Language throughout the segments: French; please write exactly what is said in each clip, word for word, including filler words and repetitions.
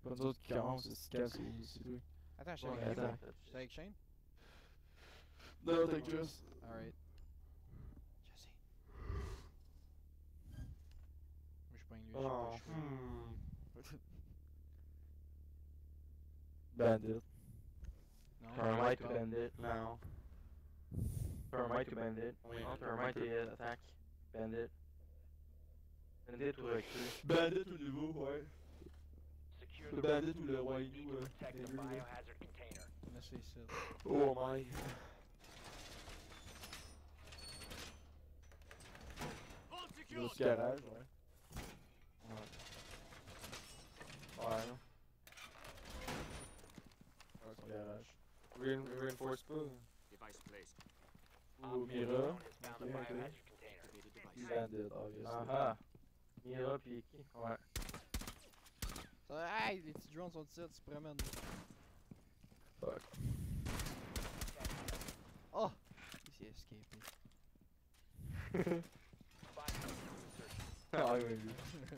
pas nous autres qui commencent, c'est casse, c'est toi. Attends, je suis Ouais, avec qui, attends. moi? Je suis avec Shane? Non, t'as Chris. Alright. Je sais. Moi, je pogne lui, je sais Oh, pas, je hmm. Bandit. Non? Thermite to bandit, non. Thermite to bandit. Oui, non, thermite et attaque. Bandit. Bandit ou recrue. Bandit ou nouveau, ouais. Secure Le the bandit room. ou le You roi need igloo, to euh, protect les the deux, là. biohazard container. Là, c'est ici. Oh my. Le garage, ouais. Ouais. Ouais, non. Ouais, son garage. Rein reinforce pas. Device placed. Ou Op Mira. four has found the Ok, ok. biohazard container. Activated Puis device. Bandit, obviously. Ah ah. Mira pis qui? Ouais. Ça, hey, les petits drones sont ici, tu te promènes. Fuck. Oh! Il s'est escapé. Five seconds to insertion. Ah oui, oui.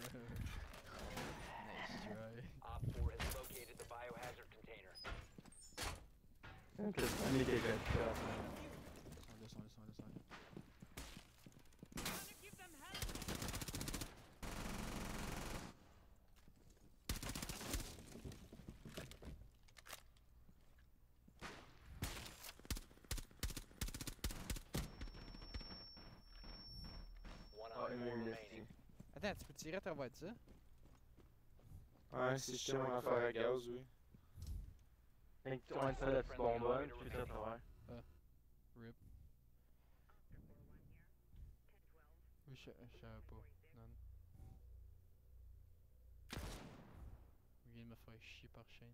Nice try. Op four has located the biohazard container. Ok, on est quelqu'un de ça. Sont là, sont là, sont là, sont là. One Ah, on il four m'a eu remaining. Attends, tu peux tirer à travers de ça? Ouais, si je tiens mon affaire à gaz, oui. Fait que tu vas installer la petite bonbonne, tu fais ça à travers. Rip. Oui, je je savais pas. Non. Il vient de me faire chier par chaîne.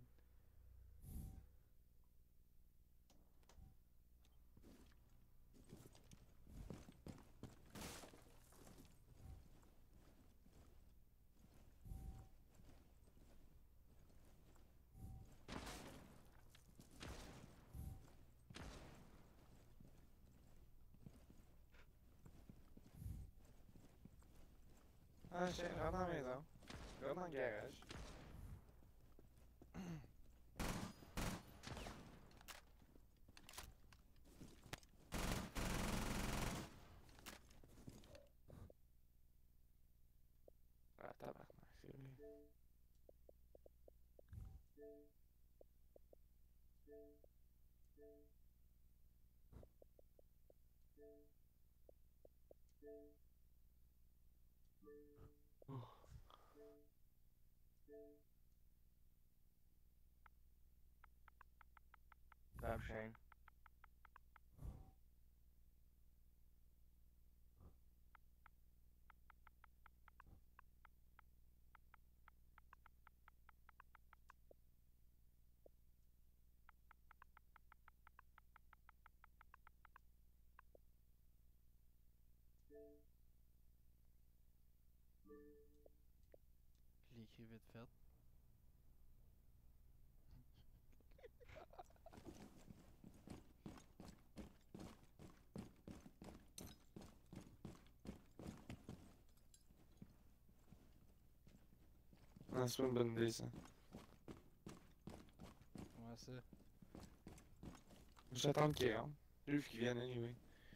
Ah, je rentre dans la maison. Rentre dans le garage. Ah, tabarnak, c'est vrai. Oh. Grab Shane. Je l'ai écrit vite fait. Ah, c'est pas une bonne idée, ça. Comment ça? J'attends qu'il rentre. Vu qu'il vienne, anyway.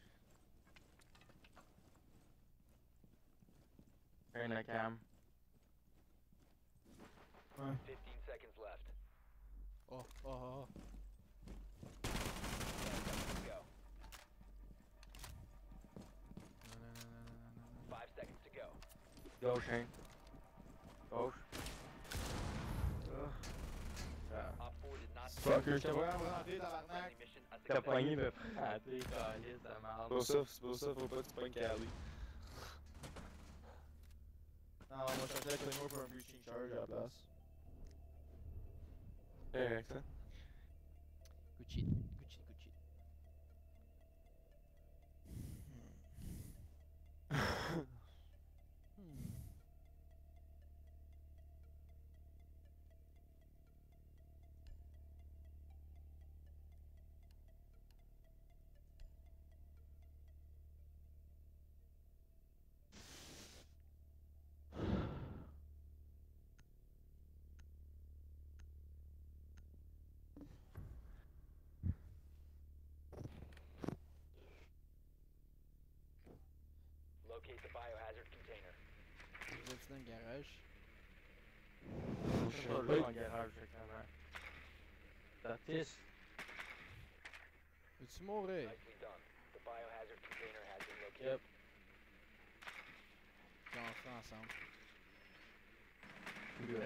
Un à cam. Ouais. fifteen seconds left. Oh, oh, oh, oh. ten seconds to go. Non, non, non, non, non, non, non. Five seconds to go. Go, Shane. Gauche. Ah. Ah. Op four did not Fucker, je te vois rentrer, tabarnak. friendly mission a T'as success. pogné me frappé, calice de C'est merde. pour ça, c'est pour ça, faut pas que tu pognes Cali. Non, moi je cherchais avec moi pour un breaching charge à la place. Correct, ça. Good shit, good shit, good shit. Hmm. Locate the biohazard container. Vous êtes dans le garage. Je suis pas là dans le garage, exactement. Baptiste. Veux-tu mourir? Nicely done. The biohazard container has been located. Yep. On fait ensemble. Good.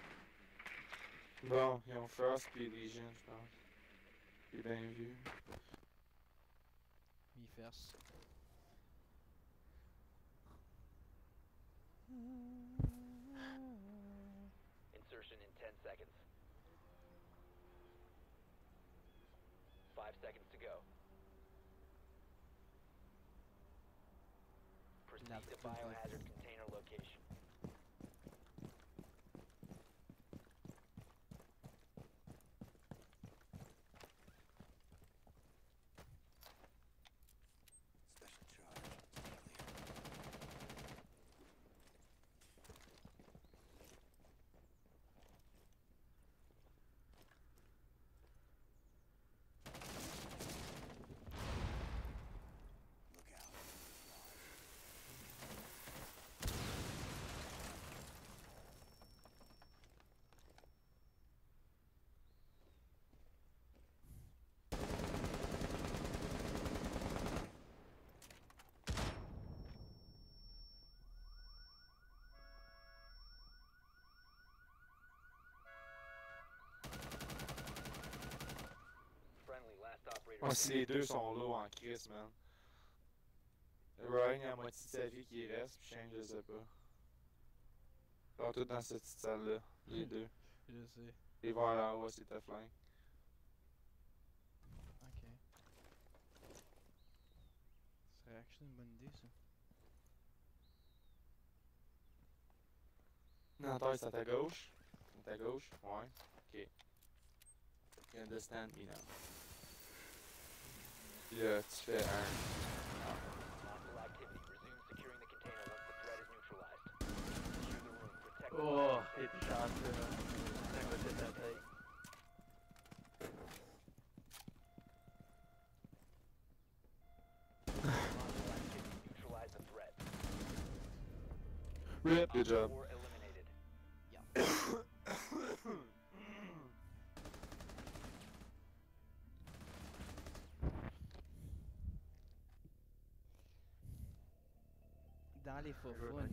Bon, ils ont Frost pis Legion, je pense. C'est bien vu. Mi fesse. Insertion in ten seconds. Five seconds to go. Proceed Now, to the- biohazard container location. Friendly, last operator. Moi, si les deux sont low en crise, man. Ryan a la moitié de sa vie qui reste, pis Shane, je sais pas. Ils sont tous dans cette petite salle-là, les deux. Je sais. Les voir là en haut, c'est ta flingue. Ok. Ce serait actually une bonne idée ça. Non, attends, c'est à ta gauche. À ta gauche? Ouais. Ok. You understand me now. Puis là, tu fais un. Hostile activity. Resume securing the container once the threat is neutralized. Secure the room. Protect the Oh, biohazard. t'es chanceux, là. C'est à côté de ta tête. Hostile activity. Neutralize the threat. Rip, good job. Four eliminated. Dans les faux Je veux fun.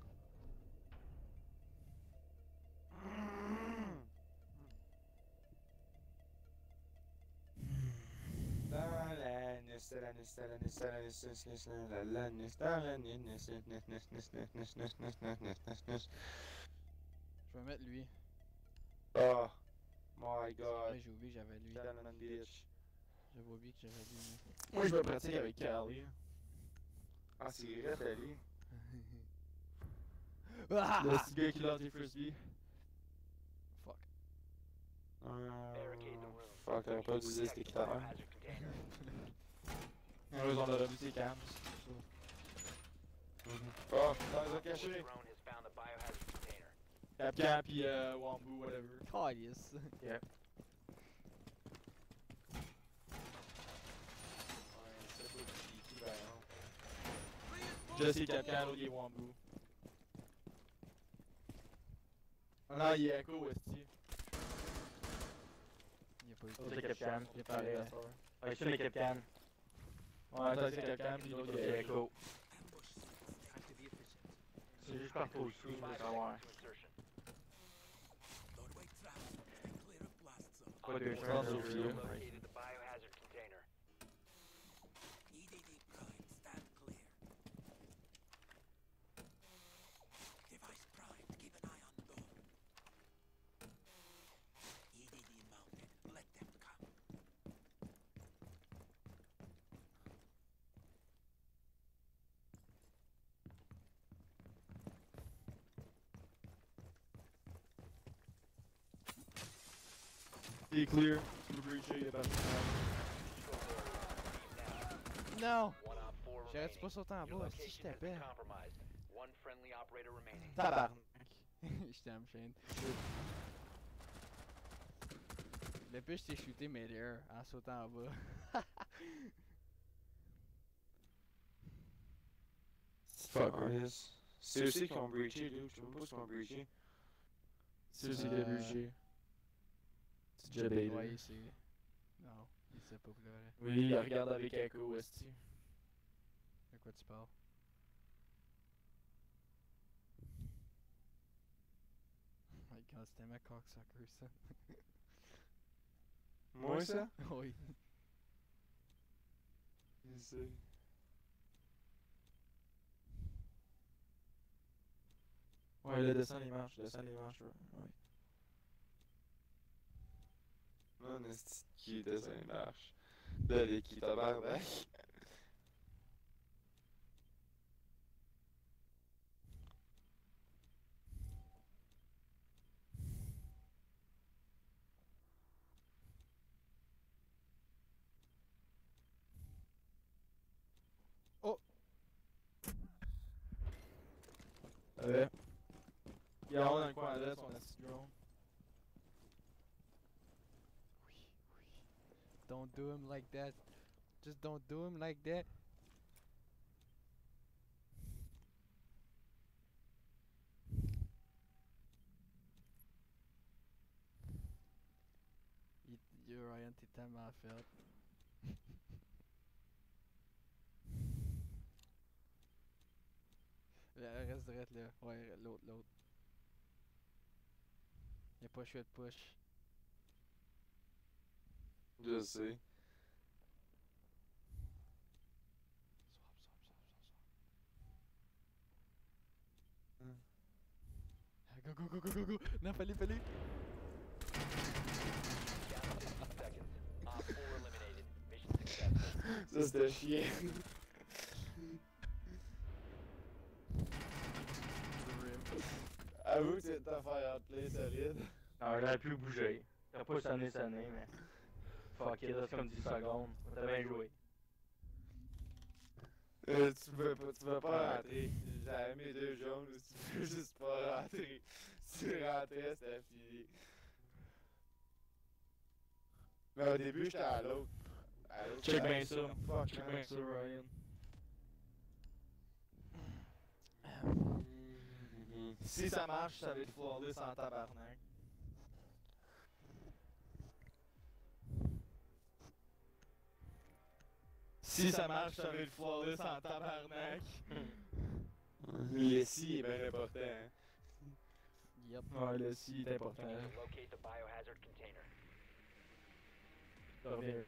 Dans la nuit, dans la nuit, dans la nuit, dans la nuit, dans la nuit, dans la nuit, Je vais mettre lui. oh my god. Ouais, j'ai oublié que j'avais lui. Salmon bitch. J'avais oublié que j'avais lui. Moi je me pratique avec Carly. Ah c'est vrai Carly. Ah! Le petit gars qui lance des frisbees. Fuck. Barricade the Euh, room. fuck, t'aurais pas utilisé Protect c'était the qui t'avait. biohazard container. Eux on a revu ses cams. Oh, dans les Op caché. four drone has found the biohazard container. Capcan pis euh, Wambu, whatever. Calice. Yep. Ouais, c'est pas qui qui va Je sais Capcan, l'autre il est Wambu. Ah non, il est Echo, Westy. Il a pas eu L'autre c'est Capcan. Il a pas Pareil, eu à soir. Ouais, c'est le Capcan. Ouais, ça c'est Capcan pis l'autre il C'est est Echo. Echo. C'est juste partout aussi, je veux Five savoir. seconds to insertion. Quoi deux Prends chances sur sur vidéo. vidéo. Located the biohazard container. E D D Prime, stand clear. Device primed, keep an eye on the door. E D D mounted, let them come. T'es clear. Tu peux breacher, il est pas de Non! One op four J'aurais-tu remaining. pas sauté en Your bas si je location has been tapais? compromised. One friendly operator remaining. Tabarnak. J'étais en chaîne. Le pire, je t'ai shooté mid-air en sautant en bas. Fuckers. C'est aussi qui ont breaché, dude. Je sais même pas ce qu'ils ont breaché. C'est aussi qui a breaché. C'est déjà baité. Ouais, c'est. Non, il sait pas pour le vrai. Oui, il regarde avec Echo, esti. De quoi tu parles? Oh my god, c'était ma cocksucker ça. Moi, ça? Oui. Je sais. Ouais, là, descend les marches, descend les marches, ouais. ouais. Non, est qui était sur les marches. Là, les qui tabarnak. Ouais. Il y a un dans le coin à droite, son esti de drone. Oui, oui. Don't do him like that. Just don't do him like that. Il- Yo, Ryan, t'es tellement fait. Euh, Reste direct là. Ouais, l'autre, l'autre. Y'a pas choix de push. Je sais. Swap, swap, swap, swap, swap. Ah, Go, go, go, go, go, go! Non, fallait, fallait! Down to fifteen seconds. Op four eliminated. Mission successful. Ça, c'était chiant. Avoue que c'est ta faire play solide. Non, j'aurais pu bouger. T'as pas sonné, sonné, mais. Fuck it, c'est comme dix secondes. T'as bien joué. Euh, tu peux pas, tu peux pas rentrer. J'avais mes deux jaunes, tu peux juste pas rentrer. Si tu rentrais, c'était fini. Mais au début, j'étais à l'autre. À l'autre Check side. bien ça. Fuck, Check man. bien ça, Ryan. Mhm. Si ça marche, ça va être flawless en tabarnak. Si ça marche, ça va être flawless en tabarnak. Le si est bien important. Hein. Yep. Ouais, le si est important. Locate the biohazard container. Je reviens.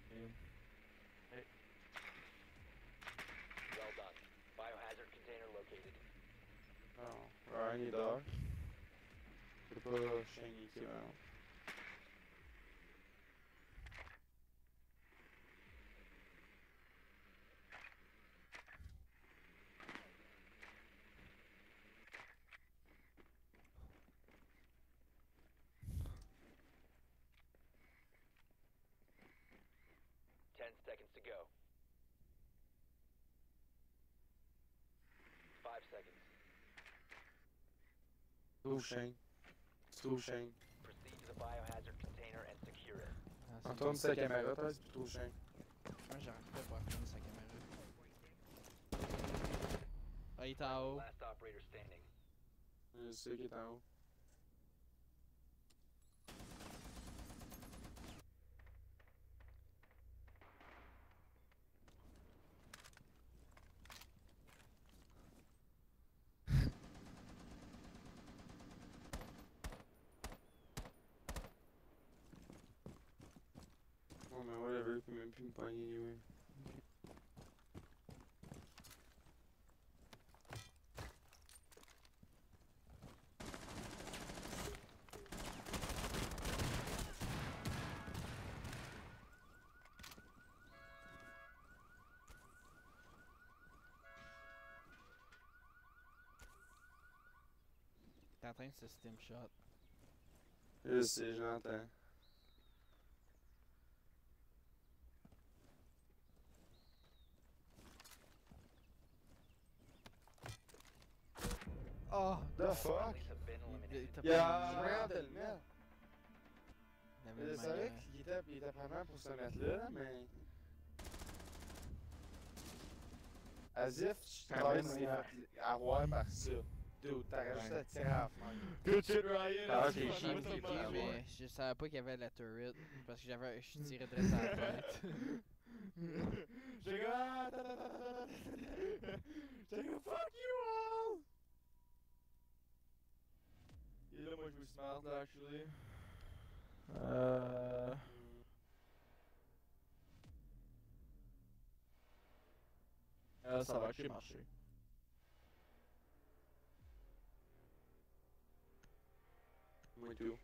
Well done. Biohazard container located. Non, Ryan il dort. C'est pas Shane qui va. Ten seconds to go. Five seconds. Trouve Shane. Tu trouves Shane. Proceed to the biohazard container and secure it. Ah, c'est Retourne sa caméra, toi, tu trouves Shane. Moi, j'arrive pas à fermer sa caméra. Ah, il est en haut. Last operator standing. Je sais qu'il est en haut. Bon, mais whatever, il peut même plus me pogner, anyway. T'es en train de se stim shot. Je sais, j'entends. Oh! The fuck? Friendlies have been Il, il eliminated. t'a Il y a pas mis- moyen de le mettre. il avait Je le savais manière. qu'il était, il était vraiment pour se mettre là, mais. As if je Quand travaille même, s'est ouais. fait avoir par ça. Dude, t'aurais juste à tirer à la fenêtre. Good shit, Ryan! Ah, Est-ce c'est que tu chiant, vas J'ai te cliqué, faire mais je savais pas qu'il y avait la turret. Parce que j'avais, je tirais direct à la tête. J'ai comme, ah, attends, attends, attends, attends, attends. J'ai comme, fuck you all! Et là, moi, je me smart, là, actually. Euh... Euh, ça va actually marcher. Moi, tout.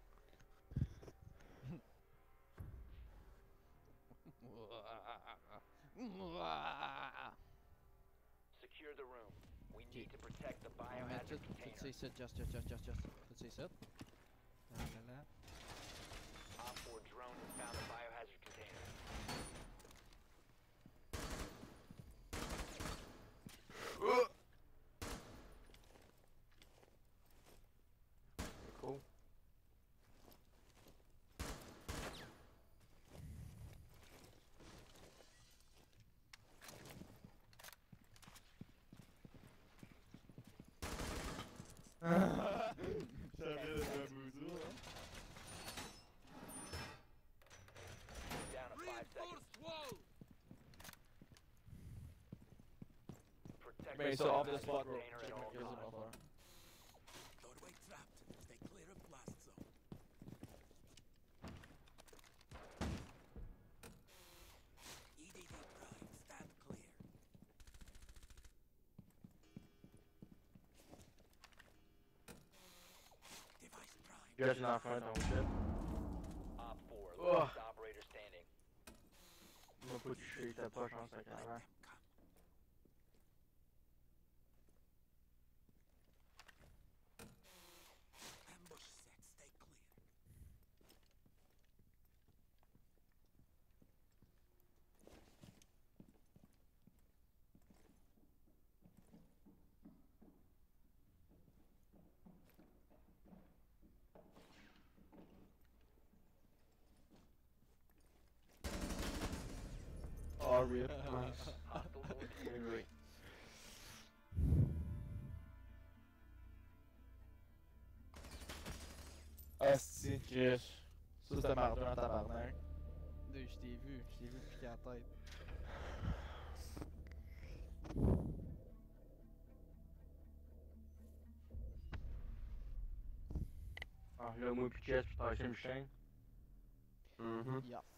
Secure the room. We Ok. need to protect the On va mettre biohazard tout, tout container. c'est ça, just, just, just, just, just. Tout c'est ça. Là, là, là. Op four drone has found the biohazard container. Cool. J'avais le bamboozle, hein. Down to five seconds. Protect Ben the ça, off the biohazard spot, bro. container at all Quasiment times. faire. Doorway trapped. Stay clear of blast zone. E D D prime. Stand clear. Device prime. Just in front of shit. Op four, Oh. last operator standing. Il m'a pas touché, t'as pas chance avec Let avant. them come. Ambush set. Stay clear. Oh, rip. Nice. Hostile movement. Anyway. Asti, Chris. Ça, c'était marrant en tabarnak. Dude, je t'ai vu, je t'ai vu piquer la tête. Ah, là, moi pis Chess, pis t'as acheté une chaîne. Mhm. Yeah.